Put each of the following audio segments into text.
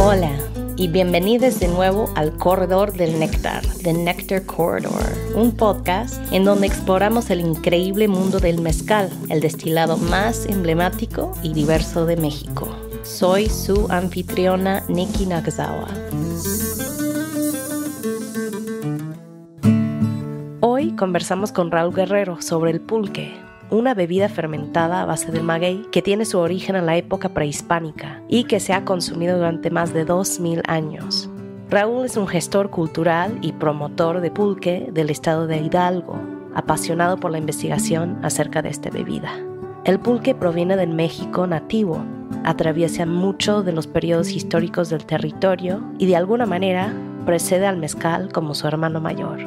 Hola y bienvenidos de nuevo al Corredor del Néctar, The Nectar Corridor, un podcast en donde exploramos el increíble mundo del mezcal, el destilado más emblemático y diverso de México. Soy su anfitriona Nikki Nakazawa. Hoy conversamos con Raúl Guerrero sobre el pulque, una bebida fermentada a base del maguey que tiene su origen en la época prehispánica y que se ha consumido durante más de 2000 años. Raúl es un gestor cultural y promotor de pulque del estado de Hidalgo, apasionado por la investigación acerca de esta bebida. El pulque proviene del México nativo, atraviesa muchos de los periodos históricos del territorio y de alguna manera precede al mezcal como su hermano mayor.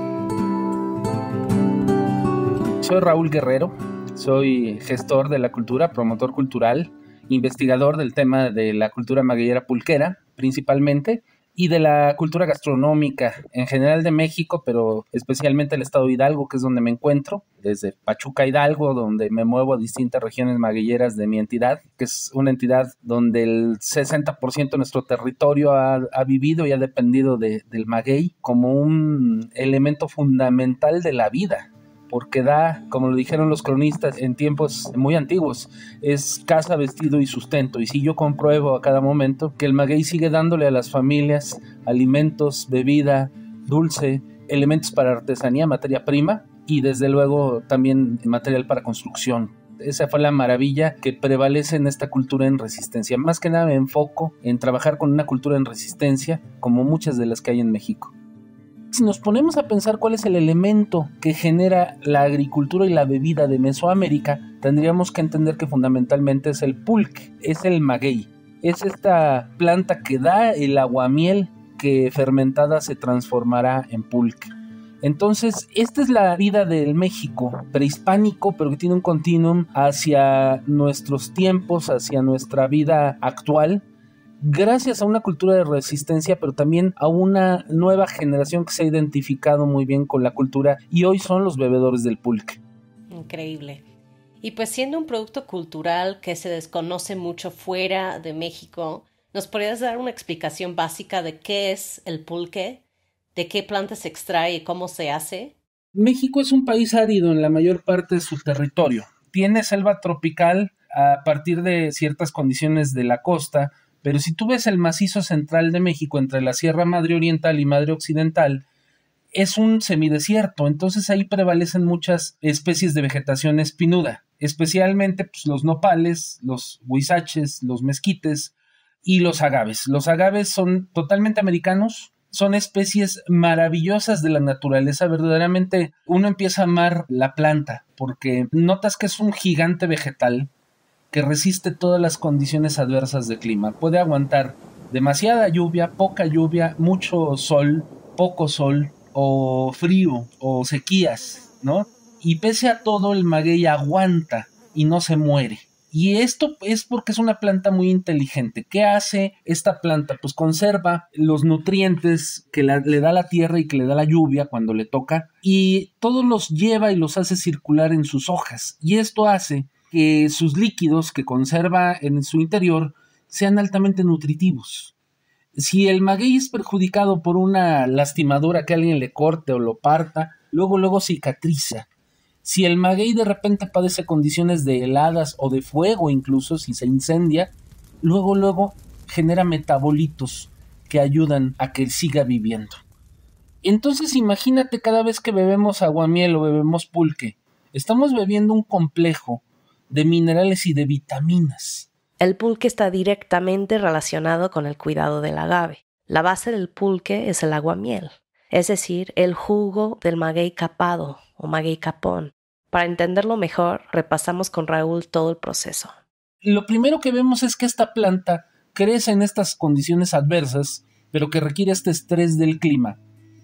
Soy Raúl Guerrero, soy gestor de la cultura, promotor cultural, investigador del tema de la cultura magueyera pulquera, principalmente, y de la cultura gastronómica en general de México, pero especialmente el estado de Hidalgo, que es donde me encuentro, desde Pachuca, Hidalgo, donde me muevo a distintas regiones magueyeras de mi entidad, que es una entidad donde el 60% de nuestro territorio ha vivido y ha dependido del maguey como un elemento fundamental de la vida, porque da, como lo dijeron los cronistas en tiempos muy antiguos, es casa, vestido y sustento. Y sí, yo compruebo a cada momento que el maguey sigue dándole a las familias alimentos, bebida, dulce, elementos para artesanía, materia prima y desde luego también material para construcción. Esa fue la maravilla que prevalece en esta cultura en resistencia. Más que nada me enfoco en trabajar con una cultura en resistencia como muchas de las que hay en México. Si nos ponemos a pensar cuál es el elemento que genera la agricultura y la bebida de Mesoamérica, tendríamos que entender que fundamentalmente es el pulque, es el maguey. Es esta planta que da el aguamiel que fermentada se transformará en pulque. Entonces, esta es la vida del México prehispánico, pero que tiene un continuum hacia nuestros tiempos, hacia nuestra vida actual, gracias a una cultura de resistencia, pero también a una nueva generación que se ha identificado muy bien con la cultura y hoy son los bebedores del pulque. Increíble. Y pues siendo un producto cultural que se desconoce mucho fuera de México, ¿nos podrías dar una explicación básica de qué es el pulque? ¿De qué planta se extrae y cómo se hace? México es un país árido en la mayor parte de su territorio. Tiene selva tropical a partir de ciertas condiciones de la costa, pero si tú ves el macizo central de México entre la Sierra Madre Oriental y Madre Occidental, es un semidesierto, entonces ahí prevalecen muchas especies de vegetación espinuda, especialmente pues, los nopales, los huizaches, los mezquites y los agaves. Los agaves son totalmente americanos, son especies maravillosas de la naturaleza, verdaderamente uno empieza a amar la planta porque notas que es un gigante vegetal que resiste todas las condiciones adversas de clima. Puede aguantar demasiada lluvia, poca lluvia, mucho sol, poco sol, o frío, o sequías, ¿no? Y pese a todo, el maguey aguanta y no se muere. Y esto es porque es una planta muy inteligente. ¿Qué hace esta planta? Pues conserva los nutrientes que le da la tierra y que le da la lluvia cuando le toca, y todos los lleva y los hace circular en sus hojas. Y esto hace que sus líquidos que conserva en su interior sean altamente nutritivos. Si el maguey es perjudicado por una lastimadura que alguien le corte o lo parta, luego cicatriza. Si el maguey de repente padece condiciones de heladas o de fuego, incluso si se incendia, luego genera metabolitos que ayudan a que siga viviendo. Entonces imagínate cada vez que bebemos aguamiel o bebemos pulque, estamos bebiendo un complejo de minerales y de vitaminas. El pulque está directamente relacionado con el cuidado del agave. La base del pulque es el aguamiel, es decir, el jugo del maguey capado o maguey capón. Para entenderlo mejor, repasamos con Raúl todo el proceso. Lo primero que vemos es que esta planta crece en estas condiciones adversas, pero que requiere este estrés del clima.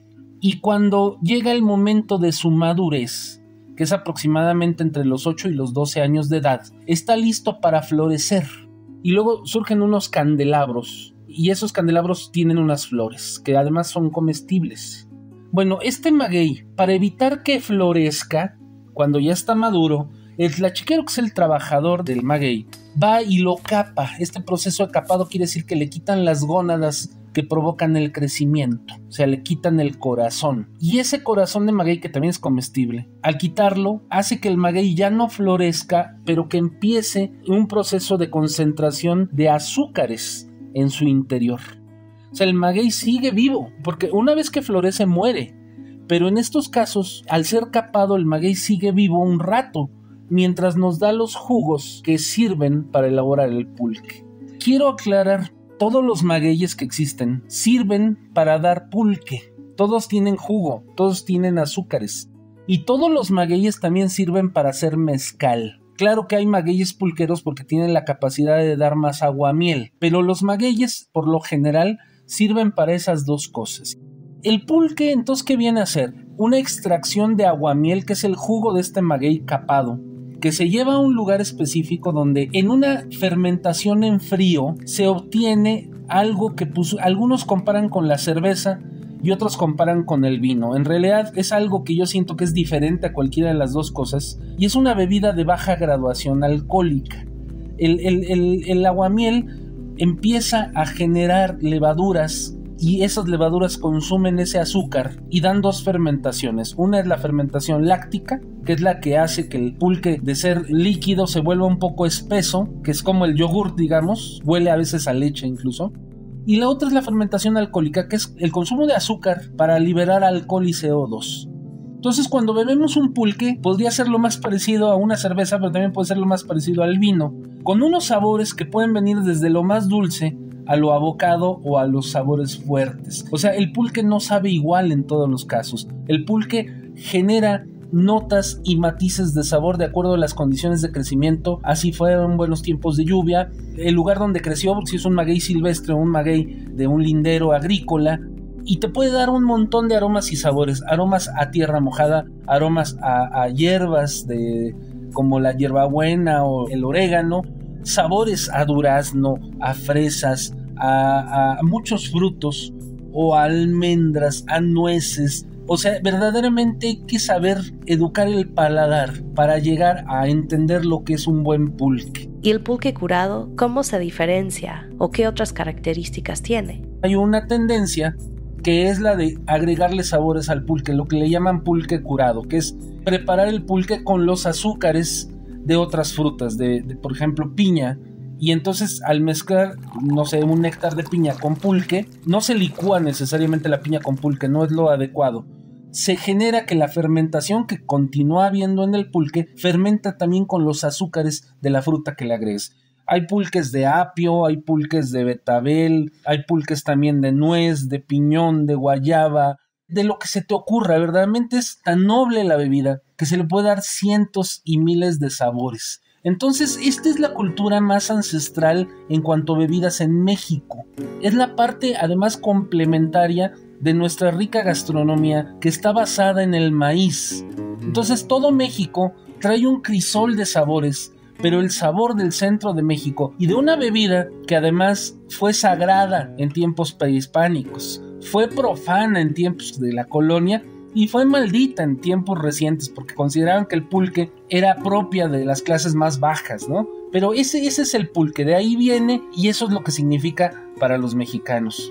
Y cuando llega el momento de su madurez, que es aproximadamente entre los 8 y los 12 años de edad, está listo para florecer. Y luego surgen unos candelabros, y esos candelabros tienen unas flores, que además son comestibles. Bueno, este maguey, para evitar que florezca, cuando ya está maduro, el tlachiquero, que es el trabajador del maguey, va y lo capa. Este proceso de capado quiere decir que le quitan las gónadas que provocan el crecimiento, o sea, le quitan el corazón. Y ese corazón de maguey, que también es comestible, al quitarlo, hace que el maguey ya no florezca, pero que empiece un proceso de concentración de azúcares en su interior. O sea, el maguey sigue vivo, porque una vez que florece muere, pero en estos casos, al ser capado, el maguey sigue vivo un rato, mientras nos da los jugos que sirven para elaborar el pulque. Quiero aclarar, todos los magueyes que existen sirven para dar pulque. Todos tienen jugo, todos tienen azúcares. Y todos los magueyes también sirven para hacer mezcal. Claro que hay magueyes pulqueros porque tienen la capacidad de dar más aguamiel, pero los magueyes, por lo general, sirven para esas dos cosas. El pulque, entonces, ¿qué viene a hacer? Una extracción de aguamiel, que es el jugo de este maguey capado, que se lleva a un lugar específico donde en una fermentación en frío se obtiene algo que algunos comparan con la cerveza y otros comparan con el vino. En realidad es algo que yo siento que es diferente a cualquiera de las dos cosas, y es una bebida de baja graduación alcohólica. El aguamiel empieza a generar levaduras, y esas levaduras consumen ese azúcar y dan dos fermentaciones. Una es la fermentación láctica, que es la que hace que el pulque, de ser líquido, se vuelva un poco espeso, que es como el yogur, digamos, huele a veces a leche incluso. Y la otra es la fermentación alcohólica, que es el consumo de azúcar para liberar alcohol y CO2. Entonces, cuando bebemos un pulque, podría ser lo más parecido a una cerveza, pero también puede ser lo más parecido al vino, con unos sabores que pueden venir desde lo más dulce a lo abocado o a los sabores fuertes. O sea, el pulque no sabe igual en todos los casos. El pulque genera notas y matices de sabor de acuerdo a las condiciones de crecimiento. Así fueron buenos tiempos de lluvia, el lugar donde creció, si es un maguey silvestre o un maguey de un lindero agrícola, y te puede dar un montón de aromas y sabores. Aromas a tierra mojada, aromas a hierbas como la hierbabuena o el orégano, sabores a durazno, a fresas, a muchos frutos, o a almendras, a nueces. O sea, verdaderamente hay que saber educar el paladar para llegar a entender lo que es un buen pulque. ¿Y el pulque curado, cómo se diferencia o qué otras características tiene? Hay una tendencia que es la de agregarle sabores al pulque, lo que le llaman pulque curado, que es preparar el pulque con los azúcares de otras frutas, por ejemplo, piña. Y entonces, al mezclar, no sé, un néctar de piña con pulque, no se licúa necesariamente la piña con pulque, no es lo adecuado. Se genera que la fermentación que continúa habiendo en el pulque fermenta también con los azúcares de la fruta que le agregues. Hay pulques de apio, hay pulques de betabel, hay pulques también de nuez, de piñón, de guayaba, de lo que se te ocurra. Verdaderamente es tan noble la bebida que se le puede dar cientos y miles de sabores. Entonces, esta es la cultura más ancestral en cuanto a bebidas en México. Es la parte, además, complementaria de nuestra rica gastronomía, que está basada en el maíz. Entonces, todo México trae un crisol de sabores, pero el sabor del centro de México y de una bebida que además fue sagrada en tiempos prehispánicos, fue profana en tiempos de la colonia y fue maldita en tiempos recientes porque consideraban que el pulque era propia de las clases más bajas, ¿no? Pero ese es el pulque, de ahí viene, y eso es lo que significa para los mexicanos.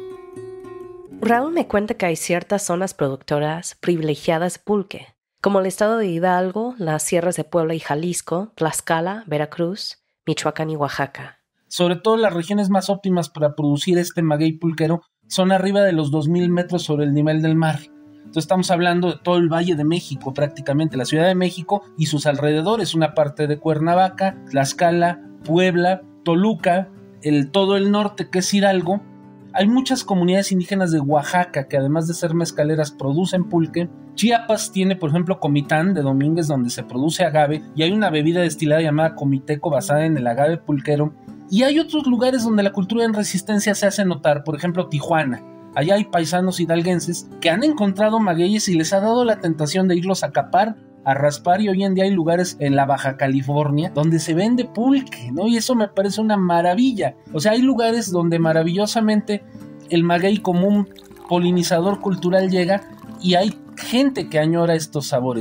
Raúl me cuenta que hay ciertas zonas productoras privilegiadas de pulque, como el estado de Hidalgo, las sierras de Puebla y Jalisco, Tlaxcala, Veracruz, Michoacán y Oaxaca. Sobre todo las regiones más óptimas para producir este maguey pulquero son arriba de los 2000 metros sobre el nivel del mar. Entonces estamos hablando de todo el Valle de México, prácticamente la Ciudad de México y sus alrededores, una parte de Cuernavaca, Tlaxcala, Puebla, Toluca, todo el norte que es Hidalgo. Hay muchas comunidades indígenas de Oaxaca que además de ser mezcaleras producen pulque. Chiapas tiene, por ejemplo, Comitán de Domínguez, donde se produce agave, y hay una bebida destilada llamada comiteco basada en el agave pulquero. Y hay otros lugares donde la cultura en resistencia se hace notar, por ejemplo, Tijuana. Allá hay paisanos hidalguenses que han encontrado magueyes y les ha dado la tentación de irlos a capar, a raspar, y hoy en día hay lugares en la Baja California donde se vende pulque, ¿no? Y eso me parece una maravilla. O sea, hay lugares donde maravillosamente el maguey como un polinizador cultural llega y hay gente que añora estos sabores.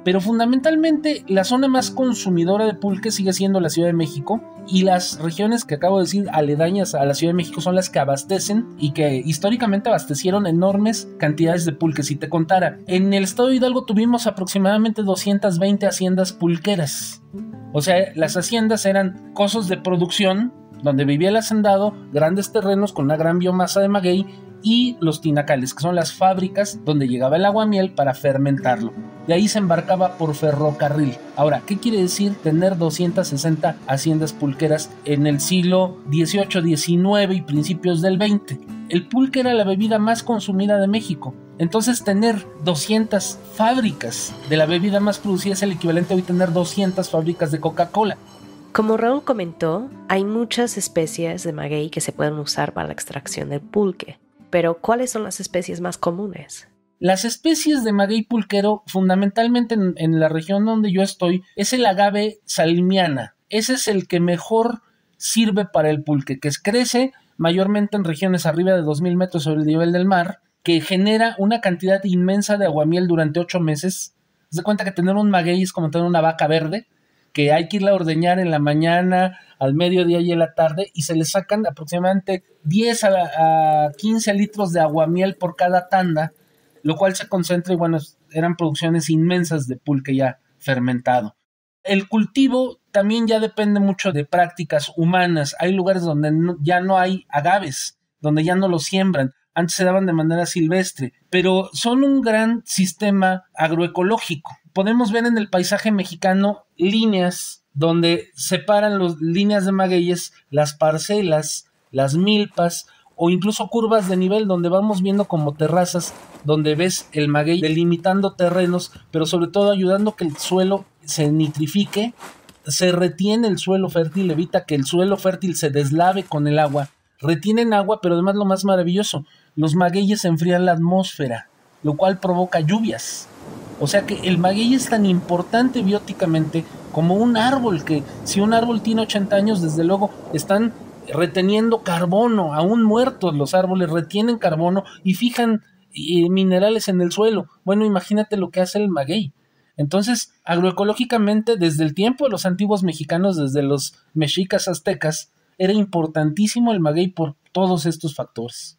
Pero fundamentalmente la zona más consumidora de pulque sigue siendo la Ciudad de México, y las regiones que acabo de decir aledañas a la Ciudad de México son las que abastecen y que históricamente abastecieron enormes cantidades de pulque. Si te contara, en el estado de Hidalgo tuvimos aproximadamente 220 haciendas pulqueras. O sea, las haciendas eran cosos de producción donde vivía el hacendado, grandes terrenos con una gran biomasa de maguey, y los tinacales, que son las fábricas donde llegaba el aguamiel para fermentarlo. De ahí se embarcaba por ferrocarril. Ahora, ¿qué quiere decir tener 260 haciendas pulqueras en el siglo XVIII, XIX y principios del XX? El pulque era la bebida más consumida de México. Entonces, tener 200 fábricas de la bebida más producida es el equivalente a hoy tener 200 fábricas de Coca-Cola. Como Raúl comentó, hay muchas especies de maguey que se pueden usar para la extracción del pulque. Pero, ¿cuáles son las especies más comunes? Las especies de maguey pulquero, fundamentalmente en la región donde yo estoy, es el agave salmiana. Ese es el que mejor sirve para el pulque, que crece mayormente en regiones arriba de 2,000 metros sobre el nivel del mar, que genera una cantidad inmensa de aguamiel durante 8 meses. Haz de cuenta que tener un maguey es como tener una vaca verde, que hay que irla a ordeñar en la mañana, al mediodía y en la tarde, y se le sacan aproximadamente 10 a 15 litros de aguamiel por cada tanda, lo cual se concentra y bueno, eran producciones inmensas de pulque ya fermentado. El cultivo también ya depende mucho de prácticas humanas. Hay lugares donde ya no hay agaves, donde ya no los siembran. Antes se daban de manera silvestre, pero son un gran sistema agroecológico. Podemos ver en el paisaje mexicano líneas donde separan las líneas de magueyes, las parcelas, las milpas o incluso curvas de nivel donde vamos viendo como terrazas donde ves el maguey delimitando terrenos, pero sobre todo ayudando que el suelo se nitrifique, se retiene el suelo fértil, evita que el suelo fértil se deslave con el agua, retienen agua, pero además lo más maravilloso, los magueyes enfrían la atmósfera, lo cual provoca lluvias. O sea que el maguey es tan importante bióticamente como un árbol, que si un árbol tiene 80 años, desde luego están reteniendo carbono, aún muertos los árboles retienen carbono y fijan minerales en el suelo. Bueno, imagínate lo que hace el maguey. Entonces, agroecológicamente, desde el tiempo de los antiguos mexicanos, desde los mexicas aztecas, era importantísimo el maguey por todos estos factores.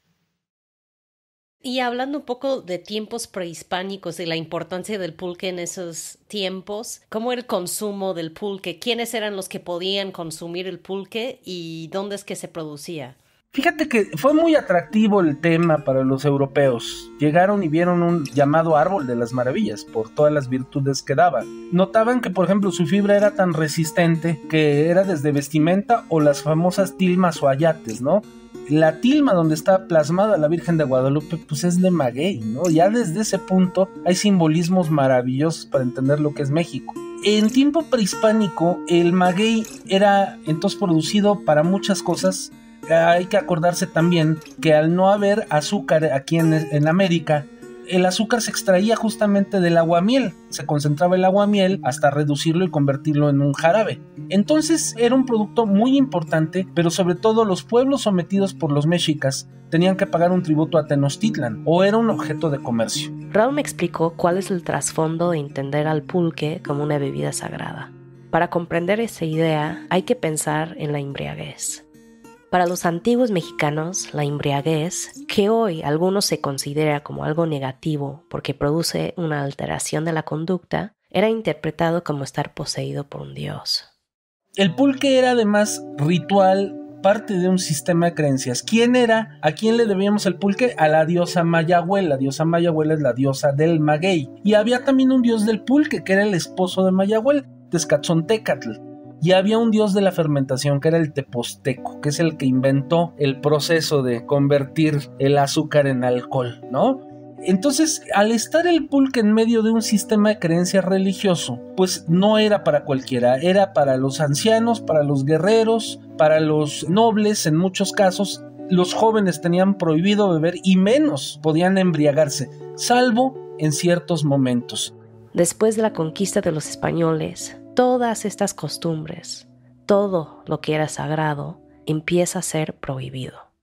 Y hablando un poco de tiempos prehispánicos y la importancia del pulque en esos tiempos, ¿cómo era el consumo del pulque? ¿Quiénes eran los que podían consumir el pulque y dónde es que se producía? Fíjate que fue muy atractivo el tema para los europeos. Llegaron y vieron un llamado árbol de las maravillas por todas las virtudes que daba. Notaban que, por ejemplo, su fibra era tan resistente que era desde vestimenta o las famosas tilmas o ayates, ¿no? La tilma donde está plasmada la Virgen de Guadalupe, pues es de maguey, ¿no? Ya desde ese punto hay simbolismos maravillosos para entender lo que es México. En tiempo prehispánico, el maguey era entonces producido para muchas cosas. Hay que acordarse también que al no haber azúcar aquí en América, el azúcar se extraía justamente del aguamiel, se concentraba el aguamiel hasta reducirlo y convertirlo en un jarabe. Entonces era un producto muy importante, pero sobre todo los pueblos sometidos por los mexicas tenían que pagar un tributo a Tenochtitlan, o era un objeto de comercio. Raúl me explicó cuál es el trasfondo de entender al pulque como una bebida sagrada. Para comprender esa idea hay que pensar en la embriaguez. Para los antiguos mexicanos, la embriaguez, que hoy algunos se considera como algo negativo porque produce una alteración de la conducta, era interpretado como estar poseído por un dios. El pulque era además ritual, parte de un sistema de creencias. ¿Quién era? ¿A quién le debíamos el pulque? A la diosa Mayahuel. La diosa Mayahuel es la diosa del maguey. Y había también un dios del pulque, que era el esposo de Mayahuel, Tezcatzontecatl. Y había un dios de la fermentación que era el Teposteco, que es el que inventó el proceso de convertir el azúcar en alcohol, ¿no? Entonces, al estar el pulque en medio de un sistema de creencias religioso, pues no era para cualquiera, era para los ancianos, para los guerreros, para los nobles en muchos casos. Los jóvenes tenían prohibido beber y menos podían embriagarse, salvo en ciertos momentos. Después de la conquista de los españoles, todas estas costumbres, todo lo que era sagrado, empieza a ser prohibido.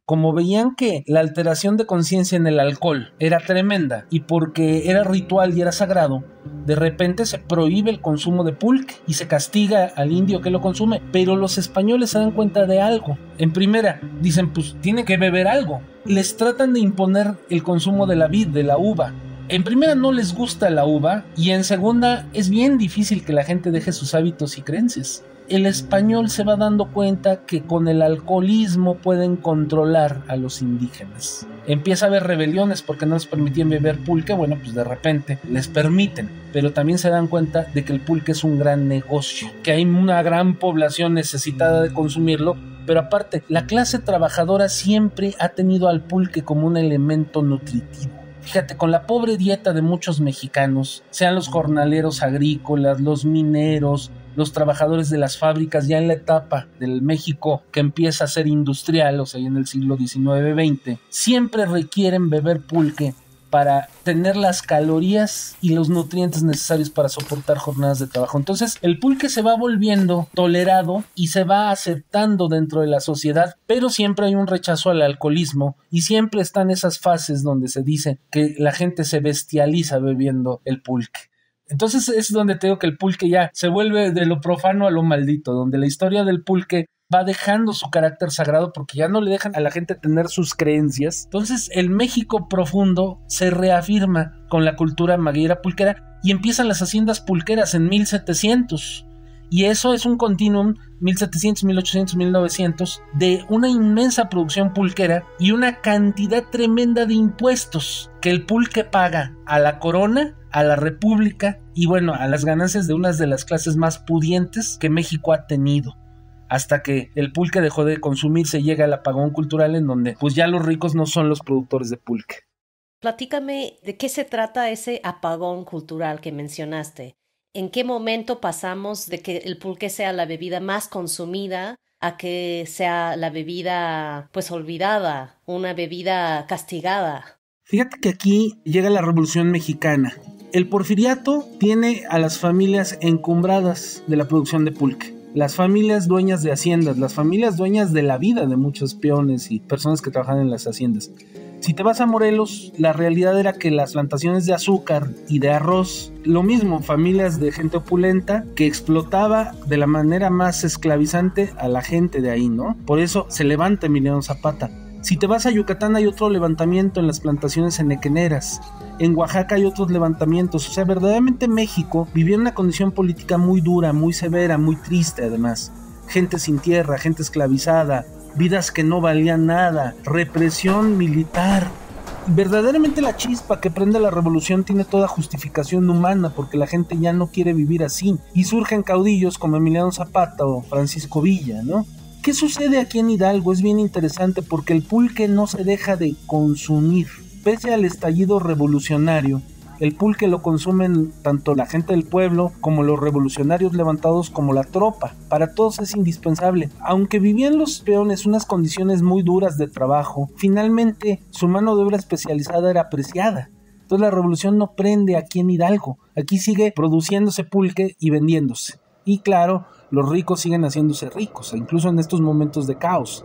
como veían que la alteración de conciencia en el alcohol era tremenda y porque era ritual y era sagrado, de repente se prohíbe el consumo de pulque y se castiga al indio que lo consume. Pero los españoles se dan cuenta de algo. En primera, dicen, pues tiene que beber algo. Les tratan de imponer el consumo de la vid, de la uva. En primera, no les gusta la uva, y en segunda, es bien difícil que la gente deje sus hábitos y creencias. El español se va dando cuenta que con el alcoholismo pueden controlar a los indígenas. Empieza a haber rebeliones porque no les permitían beber pulque. Bueno, pues de repente les permiten, pero también se dan cuenta de que el pulque es un gran negocio, que hay una gran población necesitada de consumirlo. Pero aparte, la clase trabajadora siempre ha tenido al pulque como un elemento nutritivo. Fíjate, con la pobre dieta de muchos mexicanos, sean los jornaleros agrícolas, los mineros, los trabajadores de las fábricas, ya en la etapa del México que empieza a ser industrial, o sea, en el siglo XIX-XX, siempre requieren beber pulque para tener las calorías y los nutrientes necesarios para soportar jornadas de trabajo. Entonces, el pulque se va volviendo tolerado y se va aceptando dentro de la sociedad, pero siempre hay un rechazo al alcoholismo y siempre están esas fases donde se dice que la gente se bestializa bebiendo el pulque. Entonces es donde te digo que el pulque ya se vuelve de lo profano a lo maldito, donde la historia del pulque va dejando su carácter sagrado porque ya no le dejan a la gente tener sus creencias. Entonces el México profundo se reafirma con la cultura magueyera pulquera y empiezan las haciendas pulqueras en 1700. Y eso es un continuum, 1700, 1800, 1900, de una inmensa producción pulquera y una cantidad tremenda de impuestos que el pulque paga a la corona, a la república y bueno, a las ganancias de unas de las clases más pudientes que México ha tenido. Hasta que el pulque dejó de consumirse y llega el apagón cultural en donde pues ya los ricos no son los productores de pulque. Platícame de qué se trata ese apagón cultural que mencionaste. ¿En qué momento pasamos de que el pulque sea la bebida más consumida a que sea la bebida pues olvidada, una bebida castigada? Fíjate que aquí llega la Revolución Mexicana. El porfiriato tiene a las familias encumbradas de la producción de pulque. Las familias dueñas de haciendas, las familias dueñas de la vida de muchos peones y personas que trabajan en las haciendas. Si te vas a Morelos, la realidad era que las plantaciones de azúcar y de arroz, lo mismo, familias de gente opulenta que explotaba de la manera más esclavizante a la gente de ahí, ¿no? Por eso se levanta Emiliano Zapata. Si te vas a Yucatán hay otro levantamiento en las plantaciones enequeneras. En Oaxaca hay otros levantamientos. O sea, verdaderamente México vivía en una condición política muy dura, muy severa, muy triste además. Gente sin tierra, gente esclavizada, vidas que no valían nada, represión militar. Verdaderamente la chispa que prende la revolución tiene toda justificación humana porque la gente ya no quiere vivir así. Y surgen caudillos como Emiliano Zapata o Francisco Villa, ¿no? ¿Qué sucede aquí en Hidalgo? Es bien interesante porque el pulque no se deja de consumir. Pese al estallido revolucionario, el pulque lo consumen tanto la gente del pueblo como los revolucionarios levantados como la tropa. Para todos es indispensable. Aunque vivían los peones unas condiciones muy duras de trabajo, finalmente su mano de obra especializada era apreciada. Entonces la revolución no prende aquí en Hidalgo. Aquí sigue produciéndose pulque y vendiéndose. Y claro, los ricos siguen haciéndose ricos, incluso en estos momentos de caos.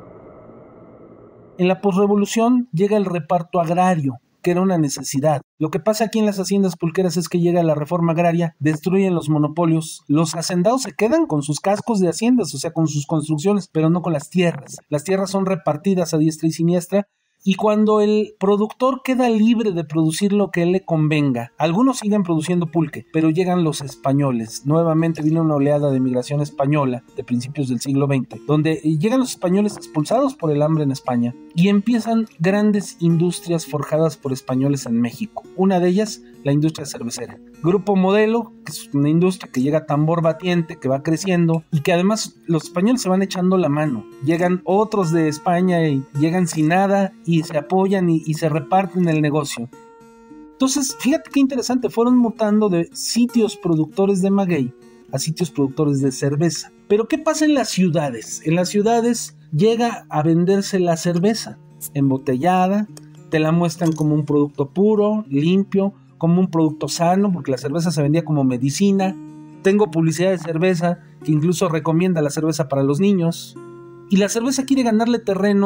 En la posrevolución llega el reparto agrario, que era una necesidad. Lo que pasa aquí en las haciendas pulqueras es que llega la reforma agraria, destruyen los monopolios, los hacendados se quedan con sus cascos de haciendas, o sea, con sus construcciones, pero no con las tierras. Las tierras son repartidas a diestra y siniestra, y cuando el productor queda libre de producir lo que él le convenga, algunos siguen produciendo pulque, pero llegan los españoles. Nuevamente vino una oleada de migración española de principios del siglo XX, donde llegan los españoles expulsados por el hambre en España y empiezan grandes industrias forjadas por españoles en México. Una de ellas, la industria cervecera. Grupo Modelo, que es una industria que llega a tambor batiente, que va creciendo y que además los españoles se van echando la mano. Llegan otros de España y llegan sin nada y se apoyan y se reparten el negocio. Entonces, fíjate qué interesante, fueron mutando de sitios productores de maguey a sitios productores de cerveza. Pero ¿qué pasa en las ciudades? En las ciudades llega a venderse la cerveza embotellada, te la muestran como un producto puro, limpio, como un producto sano, porque la cerveza se vendía como medicina. Tengo publicidad de cerveza que incluso recomienda la cerveza para los niños. Y la cerveza quiere ganarle terreno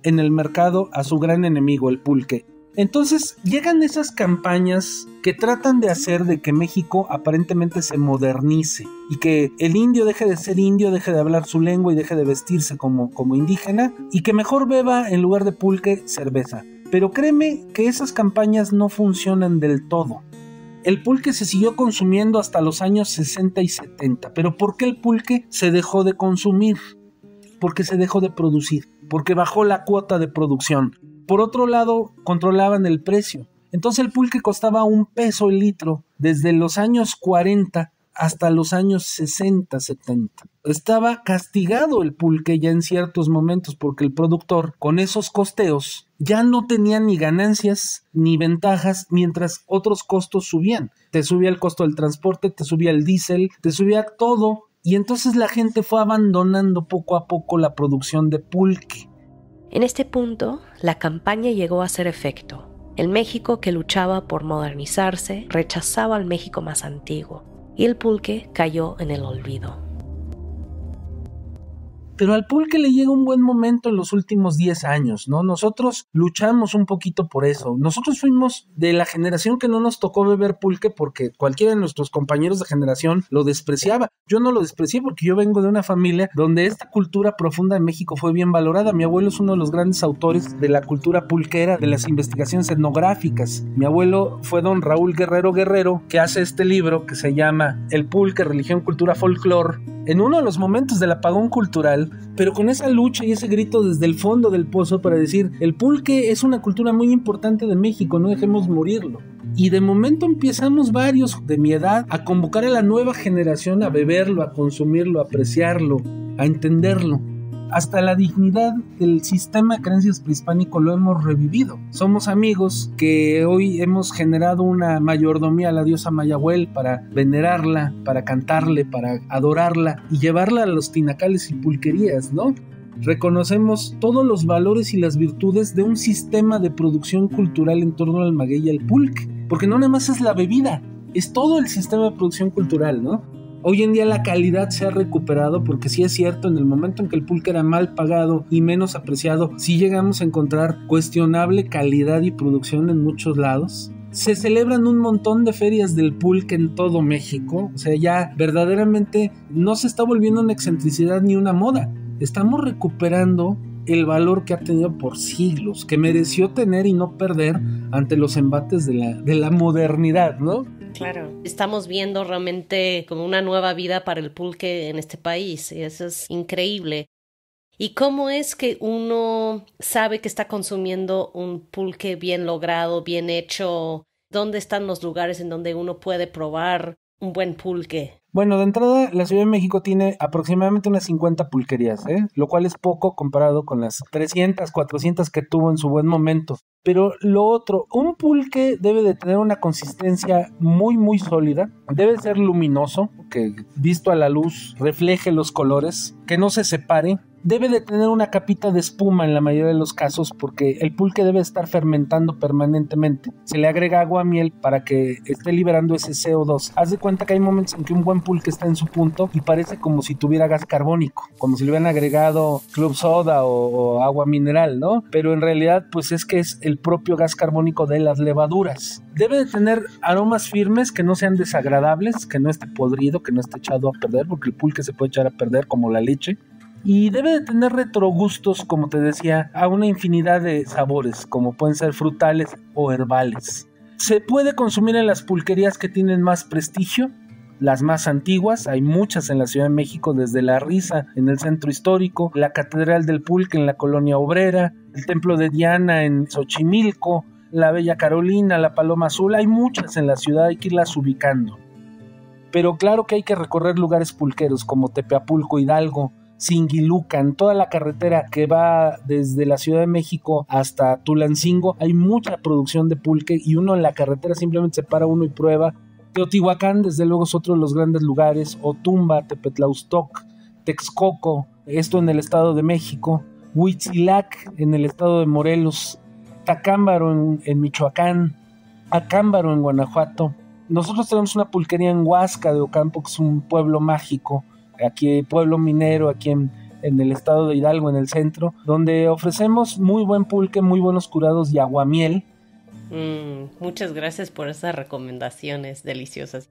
en el mercado a su gran enemigo, el pulque. Entonces llegan esas campañas que tratan de hacer de que México aparentemente se modernice y que el indio deje de ser indio, deje de hablar su lengua y deje de vestirse como indígena, y que mejor beba en lugar de pulque cerveza. Pero créeme que esas campañas no funcionan del todo. El pulque se siguió consumiendo hasta los años 60 y 70. ¿Pero por qué el pulque se dejó de consumir? Porque se dejó de producir, porque bajó la cuota de producción. Por otro lado, controlaban el precio. Entonces el pulque costaba $1 el litro desde los años 40 hasta los años 60, 70. Estaba castigado el pulque ya en ciertos momentos porque el productor, con esos costeos, ya no tenía ni ganancias ni ventajas, mientras otros costos subían. Te subía el costo del transporte, te subía el diésel, te subía todo, y entonces la gente fue abandonando poco a poco la producción de pulque. En este punto, la campaña llegó a hacer efecto. El México que luchaba por modernizarse rechazaba al México más antiguo, y el pulque cayó en el olvido. Pero al pulque le llega un buen momento en los últimos 10 años, ¿no? Nosotros luchamos un poquito por eso. Nosotros fuimos de la generación que no nos tocó beber pulque porque cualquiera de nuestros compañeros de generación lo despreciaba. Yo no lo desprecié porque yo vengo de una familia donde esta cultura profunda en México fue bien valorada. Mi abuelo es uno de los grandes autores de la cultura pulquera, de las investigaciones etnográficas. Mi abuelo fue don Raúl Guerrero Guerrero, que hace este libro que se llama El pulque, religión, cultura, folclor, en uno de los momentos del apagón cultural, pero con esa lucha y ese grito desde el fondo del pozo para decir, el pulque es una cultura muy importante de México, no dejemos morirlo. Y de momento empezamos varios de mi edad a convocar a la nueva generación a beberlo, a consumirlo, a apreciarlo, a entenderlo. Hasta la dignidad del sistema de creencias prehispánico lo hemos revivido. Somos amigos que hoy hemos generado una mayordomía a la diosa Mayahuel para venerarla, para cantarle, para adorarla y llevarla a los tinacales y pulquerías, ¿no? Reconocemos todos los valores y las virtudes de un sistema de producción cultural en torno al maguey y al pulque, porque no nada más es la bebida, es todo el sistema de producción cultural, ¿no? Hoy en día la calidad se ha recuperado porque sí es cierto, en el momento en que el pulque era mal pagado y menos apreciado, sí llegamos a encontrar cuestionable calidad y producción en muchos lados. Se celebran un montón de ferias del pulque en todo México, o sea, ya verdaderamente no se está volviendo una excentricidad ni una moda. Estamos recuperando el valor que ha tenido por siglos, que mereció tener y no perder ante los embates de la modernidad, ¿no? Claro, estamos viendo realmente como una nueva vida para el pulque en este país y eso es increíble. ¿Y cómo es que uno sabe que está consumiendo un pulque bien logrado, bien hecho? ¿Dónde están los lugares en donde uno puede probar un buen pulque? Bueno, de entrada, la Ciudad de México tiene aproximadamente unas 50 pulquerías, lo cual es poco comparado con las 300, 400 que tuvo en su buen momento. Pero lo otro, un pulque debe de tener una consistencia muy, muy sólida, debe ser luminoso, que visto a la luz refleje los colores, que no se separe. Debe de tener una capita de espuma en la mayoría de los casos porque el pulque debe estar fermentando permanentemente. Se le agrega agua a miel para que esté liberando ese CO2. Haz de cuenta que hay momentos en que un buen pulque está en su punto y parece como si tuviera gas carbónico, como si le hubieran agregado club soda o agua mineral, ¿no? Pero en realidad pues es que es el propio gas carbónico de las levaduras. Debe de tener aromas firmes que no sean desagradables, que no esté podrido, que no esté echado a perder, porque el pulque se puede echar a perder como la leche. Y debe de tener retrogustos, como te decía, a una infinidad de sabores, como pueden ser frutales o herbales. Se puede consumir en las pulquerías que tienen más prestigio, las más antiguas, hay muchas en la Ciudad de México, desde La Risa en el centro histórico, la Catedral del Pulque en la Colonia Obrera, el Templo de Diana en Xochimilco, la Bella Carolina, la Paloma Azul, hay muchas en la ciudad, hay que irlas ubicando. Pero claro que hay que recorrer lugares pulqueros como Tepeapulco, Hidalgo, Singilucan, toda la carretera que va desde la Ciudad de México hasta Tulancingo, hay mucha producción de pulque y uno en la carretera simplemente se para uno y prueba. Teotihuacán, desde luego, es otro de los grandes lugares, Otumba, Tepetlaustoc, Texcoco, esto en el Estado de México, Huitzilac en el Estado de Morelos, Tacámbaro en Michoacán, Acámbaro en Guanajuato. Nosotros tenemos una pulquería en Huasca de Ocampo, que es un pueblo mágico, aquí pueblo minero, aquí en en el estado de Hidalgo, en el centro, donde ofrecemos muy buen pulque, muy buenos curados y aguamiel. Muchas gracias por esas recomendaciones deliciosas.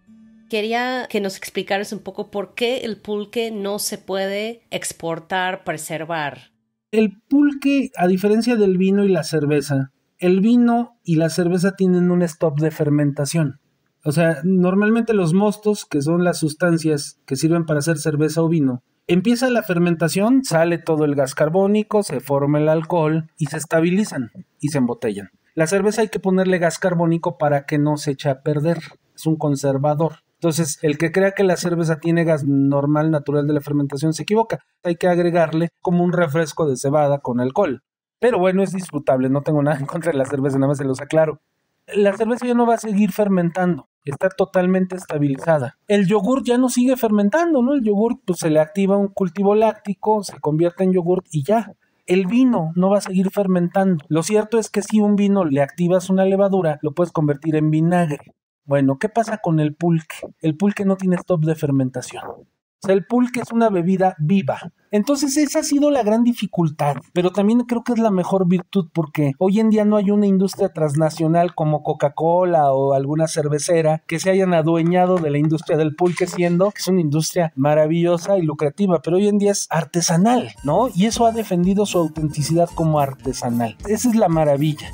Quería que nos explicaras un poco por qué el pulque no se puede exportar, preservar. El pulque, a diferencia del vino y la cerveza, el vino y la cerveza tienen un stop de fermentación. O sea, normalmente los mostos, que son las sustancias que sirven para hacer cerveza o vino, empieza la fermentación, sale todo el gas carbónico, se forma el alcohol y se estabilizan y se embotellan. La cerveza hay que ponerle gas carbónico para que no se eche a perder, es un conservador. Entonces, el que crea que la cerveza tiene gas normal, natural de la fermentación, se equivoca. Hay que agregarle como un refresco de cebada con alcohol. Pero bueno, es disfrutable, no tengo nada en contra de la cerveza, nada más se los aclaro. La cerveza ya no va a seguir fermentando, está totalmente estabilizada. El yogur ya no sigue fermentando, ¿no? El yogur pues se le activa un cultivo láctico, se convierte en yogur y ya. El vino no va a seguir fermentando. Lo cierto es que si un vino le activas una levadura, lo puedes convertir en vinagre. Bueno, ¿qué pasa con el pulque? El pulque no tiene stop de fermentación. O sea, el pulque es una bebida viva. Entonces esa ha sido la gran dificultad, pero también creo que es la mejor virtud porque hoy en día no hay una industria transnacional como Coca-Cola o alguna cervecera que se hayan adueñado de la industria del pulque, siendo que es una industria maravillosa y lucrativa, pero hoy en día es artesanal, ¿no? Y eso ha defendido su autenticidad como artesanal. Esa es la maravilla.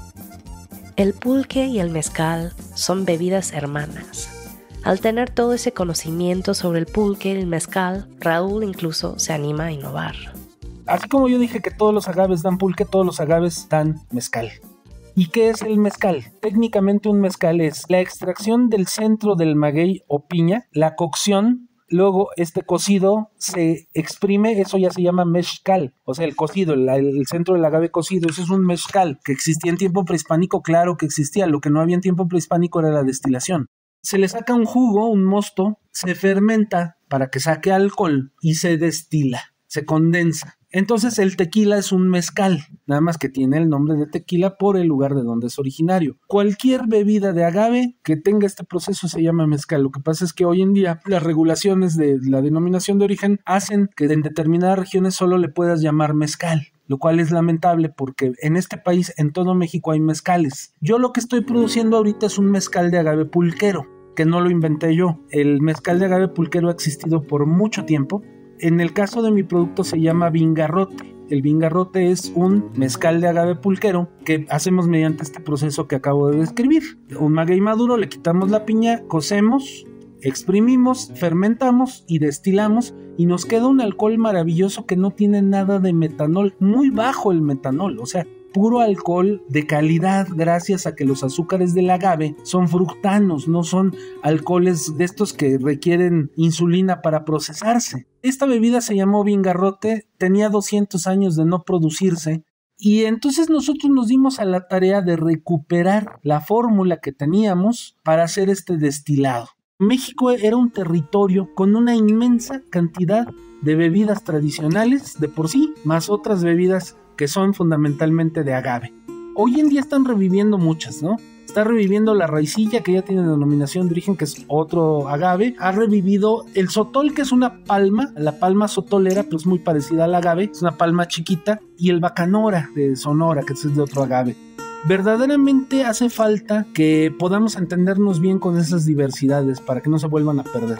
El pulque y el mezcal son bebidas hermanas. Al tener todo ese conocimiento sobre el pulque y el mezcal, Raúl incluso se anima a innovar. Así como yo dije que todos los agaves dan pulque, todos los agaves dan mezcal. ¿Y qué es el mezcal? Técnicamente un mezcal es la extracción del centro del maguey o piña, la cocción, luego este cocido se exprime, eso ya se llama mezcal, o sea el cocido, el centro del agave cocido, eso es un mezcal, que existía en tiempo prehispánico, claro que existía, lo que no había en tiempo prehispánico era la destilación. Se le saca un jugo, un mosto, se fermenta para que saque alcohol y se destila, se condensa. Entonces el tequila es un mezcal, nada más que tiene el nombre de tequila por el lugar de donde es originario. Cualquier bebida de agave que tenga este proceso se llama mezcal. Lo que pasa es que hoy en día las regulaciones de la denominación de origen hacen que en determinadas regiones solo le puedas llamar mezcal, lo cual es lamentable porque en este país, en todo México, hay mezcales. Yo lo que estoy produciendo ahorita es un mezcal de agave pulquero, que no lo inventé yo. El mezcal de agave pulquero ha existido por mucho tiempo. En el caso de mi producto se llama vingarrote. El vingarrote es un mezcal de agave pulquero que hacemos mediante este proceso que acabo de describir. Un maguey maduro, le quitamos la piña, cocemos, exprimimos, fermentamos y destilamos y nos queda un alcohol maravilloso que no tiene nada de metanol, muy bajo el metanol, o sea, puro alcohol de calidad gracias a que los azúcares del agave son fructanos, no son alcoholes de estos que requieren insulina para procesarse. Esta bebida se llamó vingarrote, tenía 200 años de no producirse y entonces nosotros nos dimos a la tarea de recuperar la fórmula que teníamos para hacer este destilado. México era un territorio con una inmensa cantidad de bebidas tradicionales de por sí, más otras bebidas que son fundamentalmente de agave. Hoy en día están reviviendo muchas, ¿no? Está reviviendo la raicilla, que ya tiene denominación de origen, que es otro agave. Ha revivido el sotol, que es una palma, la palma sotolera, pues muy parecida al agave, es una palma chiquita, y el bacanora de Sonora, que es de otro agave. Verdaderamente hace falta que podamos entendernos bien con esas diversidades para que no se vuelvan a perder.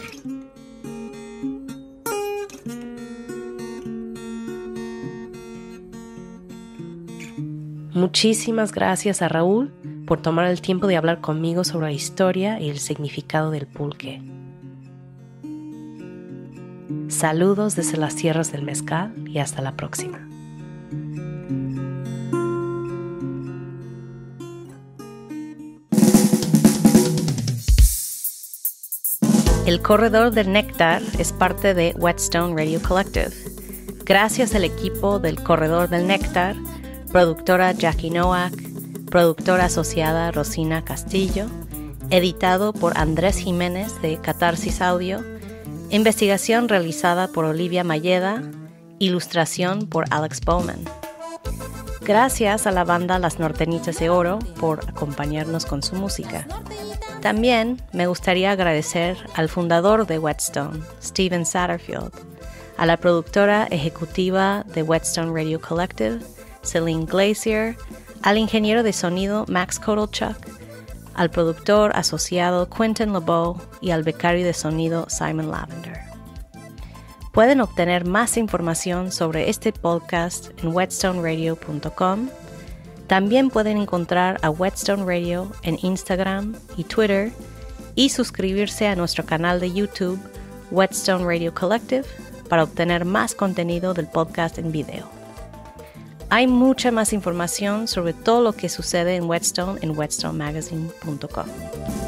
Muchísimas gracias a Raúl por tomar el tiempo de hablar conmigo sobre la historia y el significado del pulque. Saludos desde las tierras del mezcal y hasta la próxima. El Corredor del Néctar es parte de Whetstone Radio Collective. Gracias al equipo del Corredor del Néctar, productora Jackie Nowak, productora asociada Rosina Castillo, editado por Andrés Jiménez de Catarsis Audio, investigación realizada por Olivia Mayeda, ilustración por Alex Bowman. Gracias a la banda Las Norteñitas de Oro por acompañarnos con su música. También me gustaría agradecer al fundador de Whetstone, Steven Satterfield, a la productora ejecutiva de Whetstone Radio Collective, Celine Glazier, al ingeniero de sonido Max Kotelchuk, al productor asociado Quentin LeBeau y al becario de sonido Simon Lavender. Pueden obtener más información sobre este podcast en whetstoneradio.com. También pueden encontrar a Whetstone Radio en Instagram y Twitter y suscribirse a nuestro canal de YouTube, Whetstone Radio Collective, para obtener más contenido del podcast en video. Hay mucha más información sobre todo lo que sucede en Whetstone en whetstonemagazine.com.